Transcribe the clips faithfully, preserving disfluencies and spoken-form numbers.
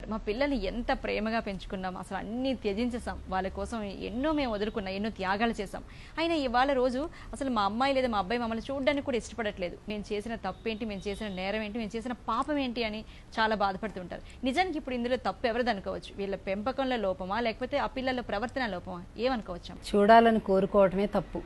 మా పిల్లల్ని ఎంత ప్రేమగా పెంచుకున్నాం, అసలు అన్నీ త్యజించేసాం, వాళ్ళ కోసం ఎన్నో మేము వదులుకున్నాం, ఎన్నో త్యాగాలు చేసాం. అయినా ఇవాళ రోజు అసలు మా అమ్మాయి లేదా మా అబ్బాయి మమ్మల్ని చూడడానికి కూడా ఇష్టపడట్లేదు. మేము చేసిన తప్పేంటి, మేము చేసిన నేరం ఏంటి, మేము చేసిన పాపం ఏంటి అని చాలా బాధపడుతుంటారు. నిజానికి ఇప్పుడు ఇందులో తప్పు ఎవరిది అనుకోవచ్చు? వీళ్ళ పెంపకంలో లోపమా, లేకపోతే ఆ పిల్లల ప్రవర్తన లోపమా, ఏమనుకోవచ్చు? చూడాలని కోరుకోవటమే తప్పు.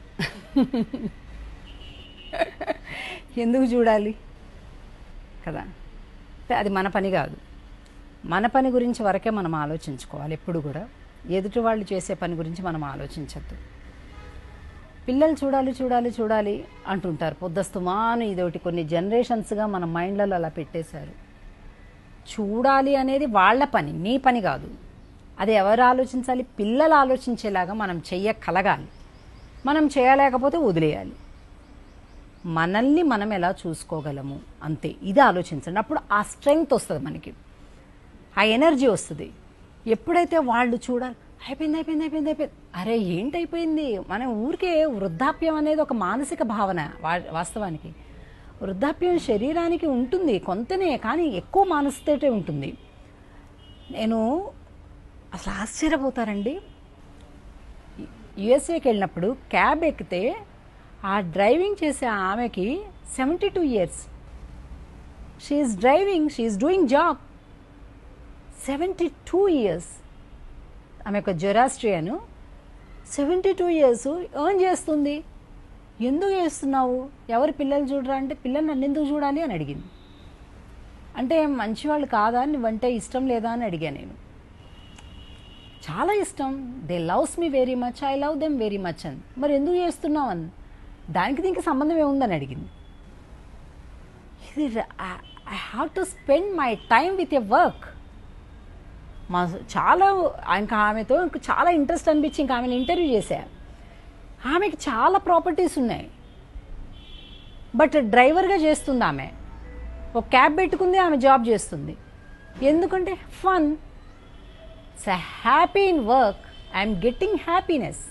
ఎందుకు చూడాలి కదా? అది మన పని కాదు. మన పని గురించి వరకే మనం ఆలోచించుకోవాలి. ఎప్పుడు కూడా ఎదుటి వాళ్ళు చేసే పని గురించి మనం ఆలోచించద్దు. పిల్లలు చూడాలి చూడాలి చూడాలి అంటుంటారు పొద్దుస్తమాను. ఇదొకటి కొన్ని జనరేషన్స్గా మన మైండ్లలో అలా పెట్టేశారు. చూడాలి అనేది వాళ్ళ పని, నీ పని కాదు. అది ఎవరు ఆలోచించాలి? పిల్లలు ఆలోచించేలాగా మనం చెయ్యగలగాలి. మనం చేయలేకపోతే వదిలేయాలి. మనల్ని మనం ఎలా చూసుకోగలము అంతే. ఇది ఆలోచించండి. అప్పుడు ఆ స్ట్రెంగ్త్ వస్తుంది, మనకి ఆ ఎనర్జీ వస్తుంది. ఎప్పుడైతే వాళ్ళు చూడాలి అయిపోయింది అయిపోయింది అయిపోయింది అయిపోయింది అరే ఏంటైపోయింది? మనం ఊరికే వృద్ధాప్యం అనేది ఒక మానసిక భావన. వాస్తవానికి వృద్ధాప్యం శరీరానికి ఉంటుంది కొంతనే, కానీ ఎక్కువ మానసికతే ఉంటుంది. నేను అసలు ఆశ్చర్యపోతారండి. యుఎస్ఏకి వెళ్ళినప్పుడు క్యాబ్ ఎక్కితే ఆ డ్రైవింగ్ చేసే ఆమెకి seventy two years she's driving, she's doing job. Seventy two years ఆమె ఒక Zoroastrian. Seventy two years earn చేస్తుంది. ఎందుకు చేస్తున్నావు? ఎవరు పిల్లలు చూడరా అంటే, పిల్లలు నన్ను ఎందుకు చూడాలి అని అడిగింది. అంటే మంచివాళ్ళు కాదా, నువ్వంటే ఇష్టం లేదా అని అడిగా నేను. చాలా ఇష్టం, they loves me very much, I love them very much అని. మరి ఎందుకు చేస్తున్నావు అని, దానికి దీనికి సంబంధం ఏముందని అడిగింది. ఇది I have to spend my time with a work. మా చాలా ఇంకా ఆమెతో ఇంకా చాలా ఇంట్రెస్ట్ అనిపించి ఇంకా ఆమెను ఇంటర్వ్యూ చేశా. ఆమెకి చాలా ప్రాపర్టీస్ ఉన్నాయి, బట్ డ్రైవర్గా చేస్తుంది ఆమె. ఒక క్యాబ్ పెట్టుకుంది, ఆమె జాబ్ చేస్తుంది. ఎందుకంటే fun. So happy in work, I'm getting happiness.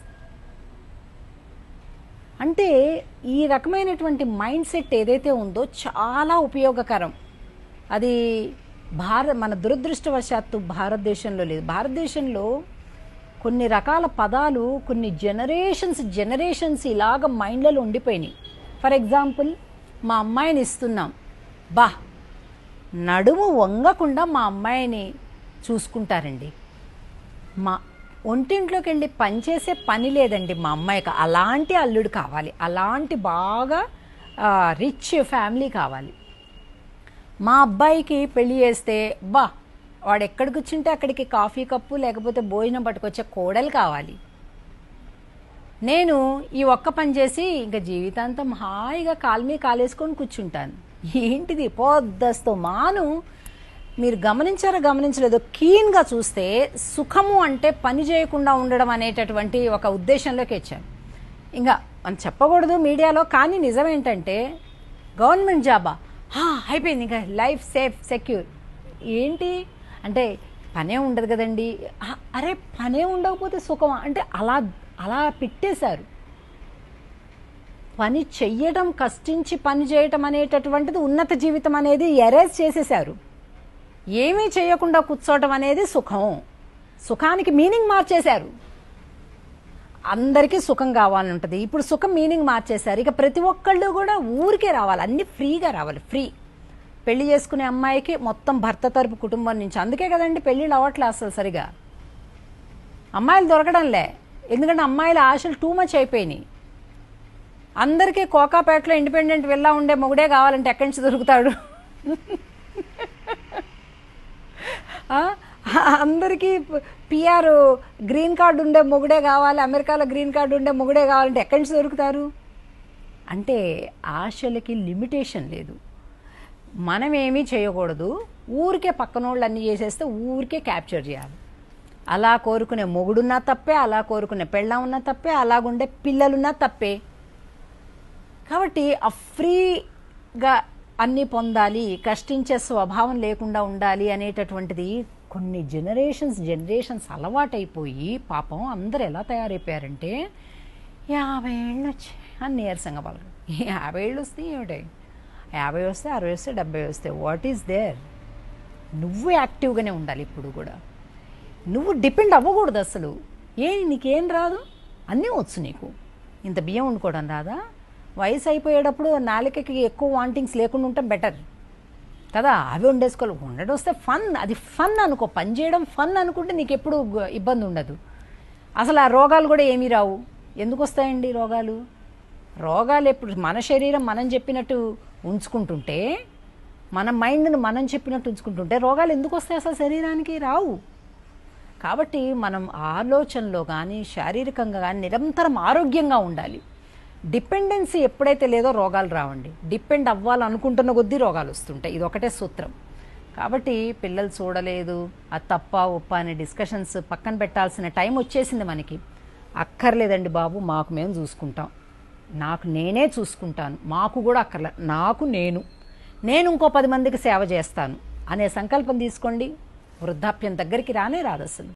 అంటే ఈ రకమైనటువంటి మైండ్ సెట్ ఏదైతే ఉందో చాలా ఉపయోగకరం. అది భారత మన దురదృష్టవశాత్తు భారతదేశంలో లేదు. భారతదేశంలో కొన్ని రకాల పదాలు కొన్ని జనరేషన్స్ జనరేషన్స్ ఇలాగ మైండ్లలో ఉండిపోయినాయి. ఫర్ ఎగ్జాంపుల్, మా అమ్మాయిని ఇస్తున్నాం, బా నడుము వంగకుండా మా అమ్మాయిని చూసుకుంటారండి. మా ఒంటింట్లోకి వెళ్ళి పనిచేసే పని లేదండి మా అమ్మాయికి. అలాంటి అల్లుడు కావాలి, అలాంటి బాగా రిచ్ ఫ్యామిలీ కావాలి. మా అబ్బాయికి పెళ్లి చేస్తే బా వాడు ఎక్కడికి వచ్చింటే అక్కడికి కాఫీ కప్పు లేకపోతే భోజనం పట్టుకొచ్చే కోడలు కావాలి. నేను ఈ ఒక్క పని చేసి ఇంకా జీవితాంతం హాయిగా కాలు మీద కాలేసుకొని కూర్చుంటాను. ఏంటిది పొద్దస్తు మాను. మీరు గమనించారో గమనించలేదో, కీన్గా చూస్తే సుఖము అంటే పని చేయకుండా ఉండడం అనేటటువంటి ఒక ఉద్దేశంలోకి వచ్చాను. ఇంకా మనం చెప్పకూడదు మీడియాలో, కానీ నిజమేంటంటే గవర్నమెంట్ జాబా అయిపోయింది, ఇంకా లైఫ్ సేఫ్ సెక్యూర్. ఏంటి అంటే పనే ఉండదు కదండి. అరే పనే ఉండకపోతే సుఖమా అంటే అలా అలా పెట్టేశారు. పని చెయ్యడం, కష్టించి పని చేయటం అనేటటువంటిది ఉన్నత జీవితం అనేది ఎరేజ్ చేసేశారు. ఏమీ చేయకుండా కూర్చోవటం అనేది సుఖం. సుఖానికి మీనింగ్ మార్చేశారు. అందరికీ సుఖం కావాలని ఉంటుంది. ఇప్పుడు సుఖం మీనింగ్ మార్చేశారు. ఇక ప్రతి ఒక్కళ్ళు కూడా ఊరికే రావాలి, అన్ని ఫ్రీగా రావాలి. ఫ్రీ పెళ్లి చేసుకునే అమ్మాయికి మొత్తం భర్త తరపు కుటుంబం నుంచి. అందుకే కదండి పెళ్ళిళ్ళు అవ్వట్లే అసలు సరిగా. అమ్మాయిలు దొరకడంలే, ఎందుకంటే అమ్మాయిల ఆశలు టూ మచ్ అయిపోయినాయి. అందరికీ కోకాపేటలో ఇండిపెండెంట్ విల్లా ఉండే మొగుడే కావాలంటే ఎక్కడి నుంచి దొరుకుతాడు? అందరికీ పిఆర్ గ్రీన్ కార్డు ఉండే మొగుడే కావాలి, అమెరికాలో గ్రీన్ కార్డు ఉండే మొగుడే కావాలంటే ఎక్కడి నుంచి దొరుకుతారు? అంటే ఆశలకి లిమిటేషన్ లేదు. మనం ఏమీ చేయకూడదు, ఊరికే పక్కనోళ్ళు అన్నీ చేసేస్తే ఊరికే క్యాప్చర్ చేయాలి. అలా కోరుకునే మొగుడున్నా తప్పే, అలా కోరుకునే పెళ్ళాం ఉన్నా తప్పే, అలాగుండే పిల్లలున్నా తప్పే. కాబట్టి ఆ ఫ్రీగా అన్నీ పొందాలి, కష్టించే స్వభావం లేకుండా ఉండాలి అనేటటువంటిది కొన్ని జనరేషన్స్ జనరేషన్స్ అలవాటైపోయి పాపం అందరు ఎలా తయారైపోయారంటే యాభై ఏళ్ళు వచ్చి అని నీరసంగా పలకరు. యాభై ఏళ్ళు వస్తే ఏమిటాయి? యాభై వస్తే, అరవై వస్తే, డెబ్బై వస్తే వాట్ ఈస్ దేర్? నువ్వు యాక్టివ్గానే ఉండాలి ఇప్పుడు కూడా. నువ్వు డిపెండ్ అవ్వకూడదు అసలు. ఏ నీకేం రాదు, అన్నీ వచ్చు నీకు. ఇంత బియ్యం వండుకోవడం రాదా? వయసు అయిపోయేటప్పుడు నాలుకకి ఎక్కువ వాంటింగ్స్ లేకుండా ఉంటే బెటర్ కదా. అవి వండేసుకోవాలి. వండడం వస్తే ఫన్, అది ఫన్ అనుకో. పని చేయడం ఫన్ అనుకుంటే నీకు ఎప్పుడు ఇబ్బంది ఉండదు. అసలు ఆ రోగాలు కూడా ఏమీ రావు. ఎందుకు వస్తాయండి రోగాలు? రోగాలు ఎప్పుడు మన శరీరం మనం చెప్పినట్టు ఉంచుకుంటుంటే, మన మైండ్ను మనం చెప్పినట్టు ఉంచుకుంటుంటే రోగాలు ఎందుకు వస్తాయి? అసలు శరీరానికి రావు. కాబట్టి మనం ఆలోచనలో కానీ శారీరకంగా కానీ నిరంతరం ఆరోగ్యంగా ఉండాలి. డిపెండెన్సీ ఎప్పుడైతే లేదో రోగాలు రావండి. డిపెండ్ అవ్వాలనుకుంటున్న కొద్దీ రోగాలు వస్తుంటాయి. ఇది ఒకటే సూత్రం. కాబట్టి పిల్లలు చూడలేదు, అది తప్ప ఉప్ప అనే డిస్కషన్స్ పక్కన పెట్టాల్సిన టైం వచ్చేసింది మనకి. అక్కర్లేదండి బాబు, మాకు మేము చూసుకుంటాం, నాకు నేనే చూసుకుంటాను, మాకు కూడా అక్కర్లే, నాకు నేను నేను ఇంకో పది మందికి సేవ చేస్తాను అనే సంకల్పం తీసుకోండి. వృద్ధాప్యం దగ్గరికి రానే రాదు అసలు.